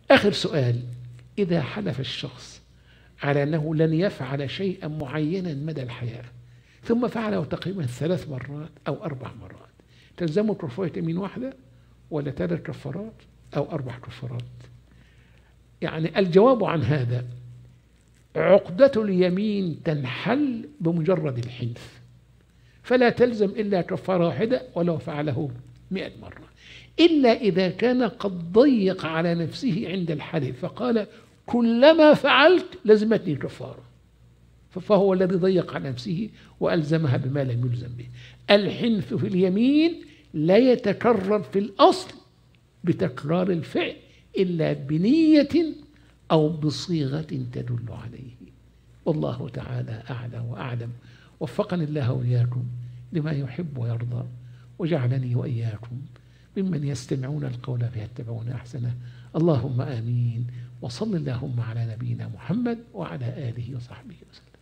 آخر سؤال: إذا حلف الشخص على أنه لن يفعل شيئا معينا مدى الحياة ثم فعله تقريبا 3 مرات أو 4 مرات، تلزمه كفارة يمين واحدة ولا 3 كفارات أو 4 كفارات؟ يعني الجواب عن هذا: عقدة اليمين تنحل بمجرد الحنث، فلا تلزم إلا كفارة واحدة ولو فعله 100 مرة، إلا إذا كان قد ضيق على نفسه عند الحلف فقال كلما فعلت لزمتني كفارة، فهو الذي ضيق على نفسه وألزمها بما لم يلزم به. الحنث في اليمين لا يتكرر في الأصل بتكرار الفعل إلا بنية أو بصيغة تدل عليه. والله تعالى أعلى وأعلم، وفقني الله وإياكم لما يحب ويرضى، وجعلني وإياكم ممن يستمعون القول فيتبعون أحسنه. اللهم آمين، وصل اللهم على نبينا محمد وعلى آله وصحبه وسلم.